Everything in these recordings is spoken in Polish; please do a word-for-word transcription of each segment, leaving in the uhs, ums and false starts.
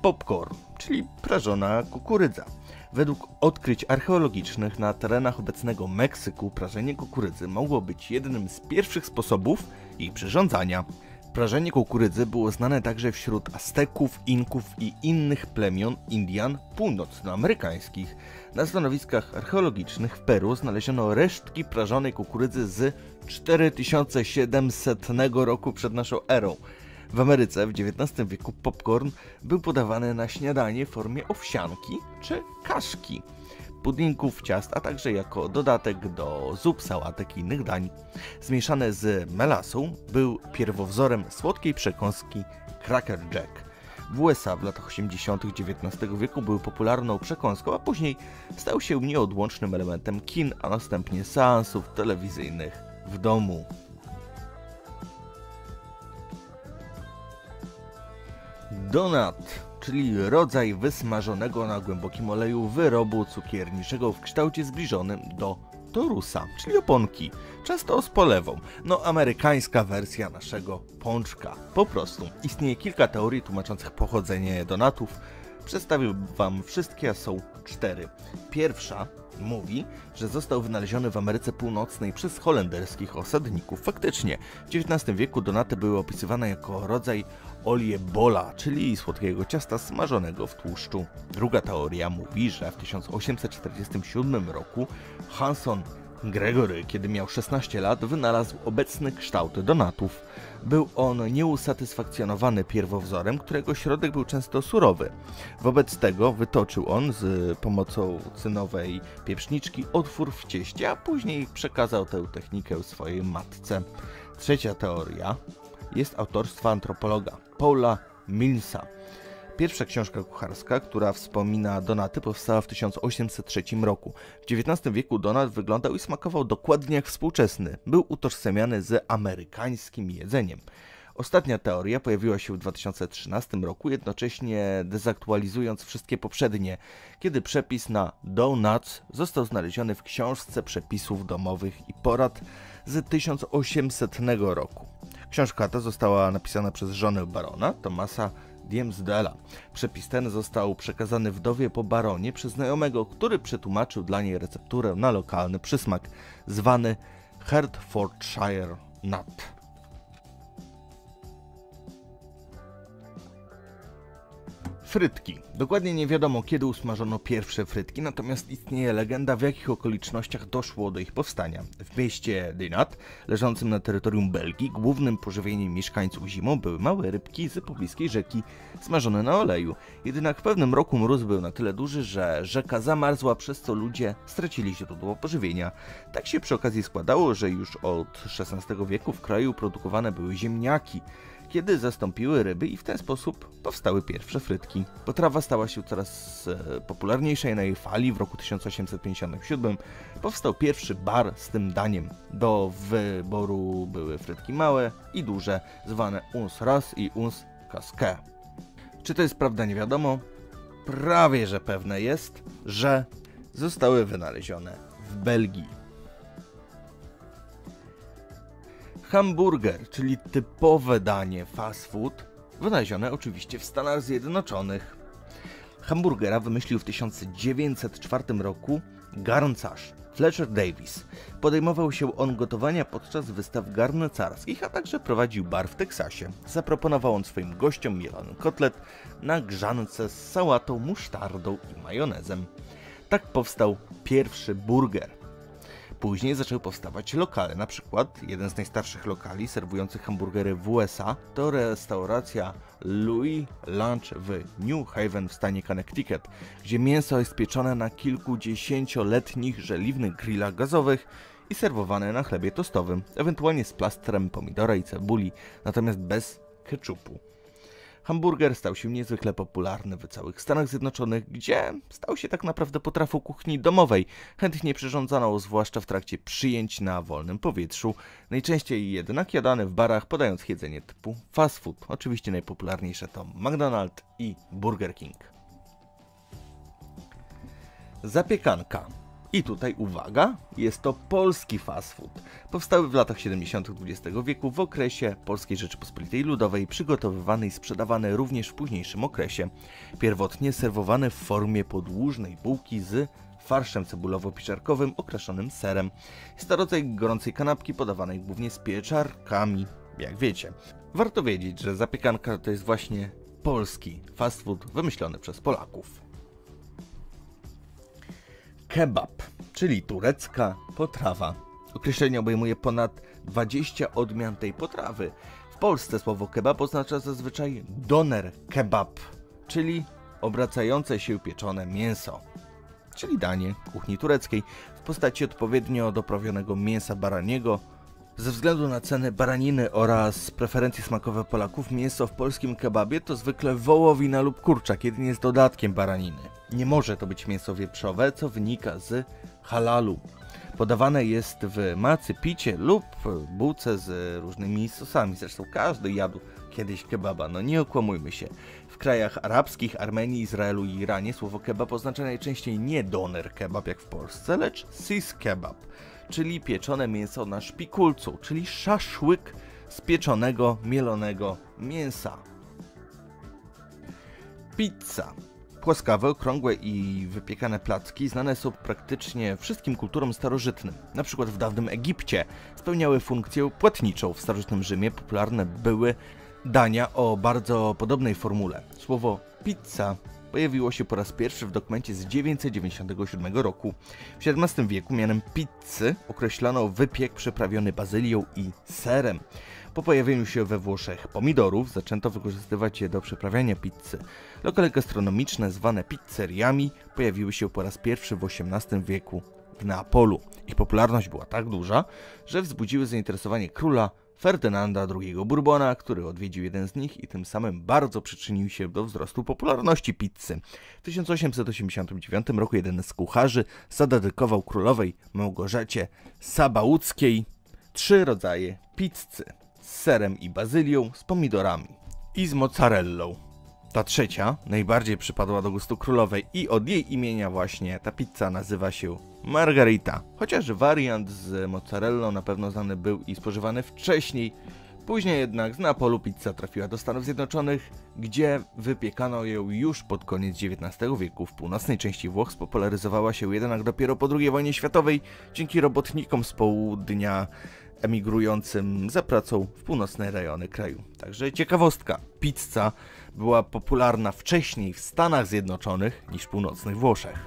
Popcorn, czyli prażona kukurydza. Według odkryć archeologicznych na terenach obecnego Meksyku prażenie kukurydzy mogło być jednym z pierwszych sposobów jej przyrządzania. Prażenie kukurydzy było znane także wśród Azteków, Inków i innych plemion Indian północnoamerykańskich. Na stanowiskach archeologicznych w Peru znaleziono resztki prażonej kukurydzy z cztery tysiące siedemsetnego roku przed naszą erą. W Ameryce w dziewiętnastym wieku popcorn był podawany na śniadanie w formie owsianki czy kaszki, puddingów, ciast, a także jako dodatek do zup, sałatek i innych dań. Zmieszane z melasą był pierwowzorem słodkiej przekąski Cracker Jack. W U S A w latach osiemdziesiątych dziewiętnastego wieku był popularną przekąską, a później stał się nieodłącznym elementem kin, a następnie seansów telewizyjnych w domu. Donut, czyli rodzaj wysmażonego na głębokim oleju wyrobu cukierniczego w kształcie zbliżonym do torusa, czyli oponki, często z polewą. No, amerykańska wersja naszego pączka. Po prostu. Istnieje kilka teorii tłumaczących pochodzenie donatów. Przedstawił wam wszystkie, a są cztery. Pierwsza mówi, że został wynaleziony w Ameryce Północnej przez holenderskich osadników. Faktycznie, w dziewiętnastym wieku donaty były opisywane jako rodzaj oliebola, czyli słodkiego ciasta smażonego w tłuszczu. Druga teoria mówi, że w tysiąc osiemset czterdziestym siódmym roku Hanson Gregory, kiedy miał szesnaście lat, wynalazł obecny kształt donatów. Był on nieusatysfakcjonowany pierwowzorem, którego środek był często surowy. Wobec tego wytoczył on z pomocą cynowej pieprzniczki otwór w cieście, a później przekazał tę technikę swojej matce. Trzecia teoria jest autorstwa antropologa Paula Millsa. Pierwsza książka kucharska, która wspomina donaty, powstała w tysiąc osiemset trzecim roku. W dziewiętnastym wieku donat wyglądał i smakował dokładnie jak współczesny. Był utożsamiany z amerykańskim jedzeniem. Ostatnia teoria pojawiła się w dwa tysiące trzynastym roku, jednocześnie dezaktualizując wszystkie poprzednie, kiedy przepis na donuts został znaleziony w książce przepisów domowych i porad z tysiąc osiemsetnego roku. Książka ta została napisana przez żonę barona, Thomasa Diemsdela. Przepis ten został przekazany wdowie po baronie przez znajomego, który przetłumaczył dla niej recepturę na lokalny przysmak, zwany Hertfordshire Nut. Frytki. Dokładnie nie wiadomo, kiedy usmażono pierwsze frytki, natomiast istnieje legenda, w jakich okolicznościach doszło do ich powstania. W mieście Dinant, leżącym na terytorium Belgii, głównym pożywieniem mieszkańców zimą były małe rybki z pobliskiej rzeki, smażone na oleju. Jednak w pewnym roku mróz był na tyle duży, że rzeka zamarzła, przez co ludzie stracili źródło pożywienia. Tak się przy okazji składało, że już od szesnastego wieku w kraju produkowane były ziemniaki, kiedy zastąpiły ryby i w ten sposób powstały pierwsze frytki. Potrawa stała się coraz e, popularniejsza i na jej fali w roku tysiąc osiemset pięćdziesiątym siódmym powstał pierwszy bar z tym daniem. Do wyboru były frytki małe i duże, zwane uns ras i uns casque. Czy to jest prawda, nie wiadomo. Prawie że pewne jest, że zostały wynalezione w Belgii. Hamburger, czyli typowe danie fast food, wynalezione oczywiście w Stanach Zjednoczonych. Hamburgera wymyślił w tysiąc dziewięćset czwartym roku garncarz Fletcher Davis. Podejmował się on gotowania podczas wystaw garncarskich, a także prowadził bar w Teksasie. Zaproponował on swoim gościom mielony kotlet na grzance z sałatą, musztardą i majonezem. Tak powstał pierwszy burger. Później zaczęły powstawać lokale, na przykład jeden z najstarszych lokali serwujących hamburgery w U S A to restauracja Louis Lunch w New Haven w stanie Connecticut, gdzie mięso jest pieczone na kilkudziesięcioletnich żeliwnych grillach gazowych i serwowane na chlebie tostowym, ewentualnie z plastrem pomidora i cebuli, natomiast bez ketchupu. Hamburger stał się niezwykle popularny w całych Stanach Zjednoczonych, gdzie stał się tak naprawdę potrawą kuchni domowej, chętnie przyrządzaną zwłaszcza w trakcie przyjęć na wolnym powietrzu, najczęściej jednak jadany w barach, podając jedzenie typu fast food. Oczywiście najpopularniejsze to McDonald's i Burger King. Zapiekanka. I tutaj uwaga, jest to polski fast food. Powstały w latach siedemdziesiątych dwudziestego wieku w okresie Polskiej Rzeczypospolitej Ludowej, przygotowywany i sprzedawany również w późniejszym okresie. Pierwotnie serwowany w formie podłużnej bułki z farszem cebulowo-pieczarkowym okraszonym serem. Jest to rodzaj gorącej kanapki podawanej głównie z pieczarkami, jak wiecie. Warto wiedzieć, że zapiekanka to jest właśnie polski fast food wymyślony przez Polaków. Kebab, czyli turecka potrawa. Określenie obejmuje ponad dwadzieścia odmian tej potrawy. W Polsce słowo kebab oznacza zazwyczaj doner kebab, czyli obracające się pieczone mięso, czyli danie kuchni tureckiej w postaci odpowiednio doprawionego mięsa baraniego. Ze względu na cenę baraniny oraz preferencje smakowe Polaków, mięso w polskim kebabie to zwykle wołowina lub kurczak, jedynie z dodatkiem baraniny. Nie może to być mięso wieprzowe, co wynika z halalu. Podawane jest w macy, picie lub bułce z różnymi sosami. Zresztą każdy jadł kiedyś kebaba, no nie okłamujmy się. W krajach arabskich, Armenii, Izraelu i Iranie słowo kebab oznacza najczęściej nie doner kebab jak w Polsce, lecz sis kebab, czyli pieczone mięso na szpikulcu, czyli szaszłyk z pieczonego, mielonego mięsa. Pizza. Płaskawe, okrągłe i wypiekane placki znane są praktycznie wszystkim kulturom starożytnym. Na przykład w dawnym Egipcie spełniały funkcję płatniczą. W starożytnym Rzymie popularne były dania o bardzo podobnej formule. Słowo pizza pojawiło się po raz pierwszy w dokumencie z dziewięćset dziewięćdziesiątego siódmego roku. W siedemnastym wieku mianem pizzy określano wypiek przyprawiony bazylią i serem. Po pojawieniu się we Włoszech pomidorów zaczęto wykorzystywać je do przyprawiania pizzy. Lokale gastronomiczne zwane pizzeriami pojawiły się po raz pierwszy w osiemnastym wieku w Neapolu. Ich popularność była tak duża, że wzbudziły zainteresowanie króla Ferdynanda drugiego Bourbona, który odwiedził jeden z nich i tym samym bardzo przyczynił się do wzrostu popularności pizzy. W tysiąc osiemset osiemdziesiątym dziewiątym roku jeden z kucharzy zadedykował królowej Małgorzacie Sabauckiej trzy rodzaje pizzy z serem i bazylią, z pomidorami i z mozzarellą. Ta trzecia najbardziej przypadła do gustu królowej i od jej imienia właśnie ta pizza nazywa się Margherita. Chociaż wariant z mozzarellą na pewno znany był i spożywany wcześniej. Później jednak z Neapolu pizza trafiła do Stanów Zjednoczonych, gdzie wypiekano ją już pod koniec dziewiętnastego wieku. W północnej części Włoch spopularyzowała się jednak dopiero po drugiej wojnie światowej dzięki robotnikom z południa emigrującym za pracą w północne rejony kraju. Także ciekawostka, pizza była popularna wcześniej w Stanach Zjednoczonych niż w północnych Włoszech.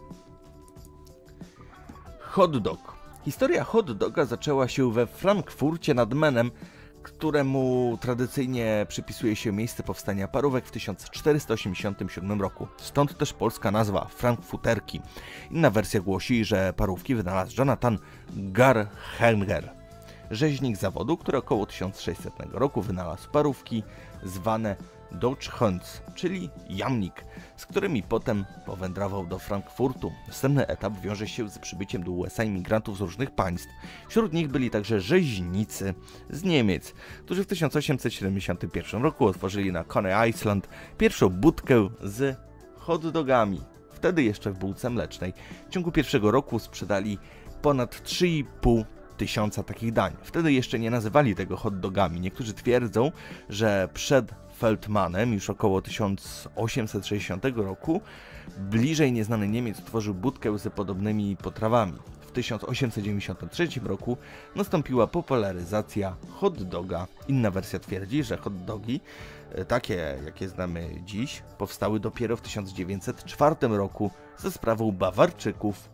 Hot dog. Historia hot doga zaczęła się we Frankfurcie nad Menem, któremu tradycyjnie przypisuje się miejsce powstania parówek w tysiąc czterysta osiemdziesiątym siódmym roku. Stąd też polska nazwa frankfuterki. Inna wersja głosi, że parówki wynalazł Jonathan Garhenger, rzeźnik zawodu, który około tysiąc sześćsetnego roku wynalazł parówki zwane Deutschhunds, czyli jamnik, z którymi potem powędrował do Frankfurtu. Następny etap wiąże się z przybyciem do U S A imigrantów z różnych państw. Wśród nich byli także rzeźnicy z Niemiec, którzy w tysiąc osiemset siedemdziesiątym pierwszym roku otworzyli na Coney Island pierwszą budkę z hot dogami, wtedy jeszcze w bułce mlecznej. W ciągu pierwszego roku sprzedali ponad trzy i pół tysiąca takich dań. Wtedy jeszcze nie nazywali tego hot dogami. Niektórzy twierdzą, że przed Feldmanem już około tysiąc osiemset sześćdziesiątego roku bliżej nieznany Niemiec tworzył budkę z podobnymi potrawami. W tysiąc osiemset dziewięćdziesiątym trzecim roku nastąpiła popularyzacja hot doga. Inna wersja twierdzi, że hot dogi, takie jakie znamy dziś, powstały dopiero w tysiąc dziewięćset czwartym roku ze sprawą Bawarczyków.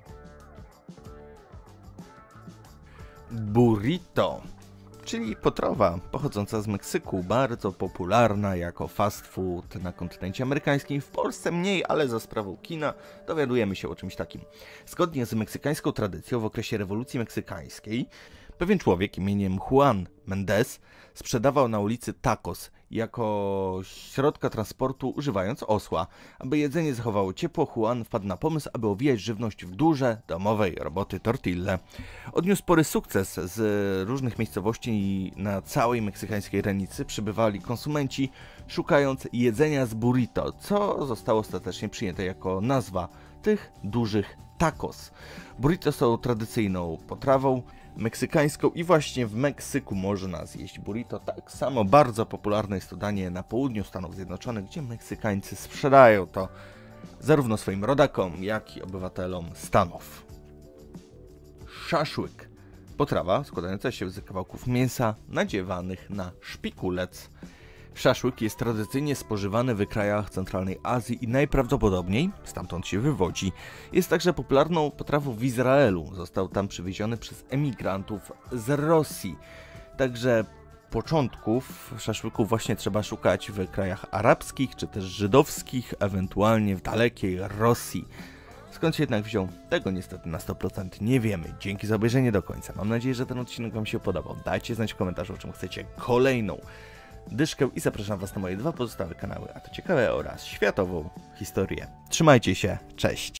Burrito, czyli potrawa pochodząca z Meksyku, bardzo popularna jako fast food na kontynencie amerykańskim, w Polsce mniej, ale za sprawą kina dowiadujemy się o czymś takim. Zgodnie z meksykańską tradycją w okresie rewolucji meksykańskiej pewien człowiek imieniem Juan Mendez sprzedawał na ulicy tacos jako środka transportu używając osła. Aby jedzenie zachowało ciepło, Juan wpadł na pomysł, aby owijać żywność w duże, domowej roboty tortille. Odniósł spory sukces. Z różnych miejscowości na całej meksykańskiej granicy przybywali konsumenci szukając jedzenia z burrito, co zostało ostatecznie przyjęte jako nazwa tych dużych tacos. Burrito są tradycyjną potrawą meksykańską i właśnie w Meksyku można zjeść burrito. Tak samo bardzo popularne jest to danie na południu Stanów Zjednoczonych, gdzie Meksykańcy sprzedają to zarówno swoim rodakom, jak i obywatelom Stanów. Szaszłyk. Potrawa składająca się z kawałków mięsa nadziewanych na szpikulec. Szaszłyk jest tradycyjnie spożywany w krajach centralnej Azji i najprawdopodobniej stamtąd się wywodzi. Jest także popularną potrawą w Izraelu. Został tam przywieziony przez emigrantów z Rosji. Także początków szaszłyków właśnie trzeba szukać w krajach arabskich czy też żydowskich, ewentualnie w dalekiej Rosji. Skąd się jednak wziął? Tego niestety na sto procent nie wiemy. Dzięki za obejrzenie do końca. Mam nadzieję, że ten odcinek Wam się podobał. Dajcie znać w komentarzu, o czym chcecie kolejną dyszkę i zapraszam Was na moje dwa pozostałe kanały, a to ciekawe oraz światową historię. Trzymajcie się, cześć!